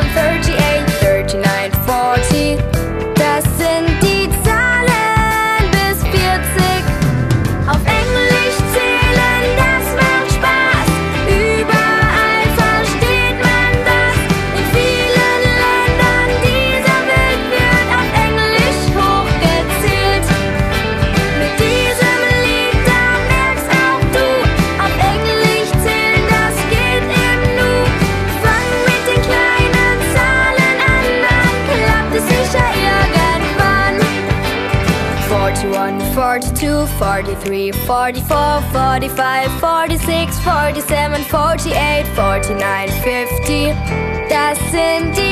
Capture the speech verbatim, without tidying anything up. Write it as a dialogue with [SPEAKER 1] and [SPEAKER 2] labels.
[SPEAKER 1] thirty-seven, thirty-eight, thirty-nine, forty. Das sind die Zahlen bis vierzig. Auf Englisch zählen, das macht Spaß. Überall versteht man das. In vielen Ländern dieser Welt wird auf Englisch hochgezählt. Mit diesem Lied, da merkst auch du, auf Englisch zählen, das geht im Nu. Fang mit den kleinen Zahlen an, dann klappt es sicher irgendwann. Forty-one, forty-two, forty-three, forty-four, forty-five, forty-six, forty-seven, forty-eight, forty-nine, fifty. Das sind die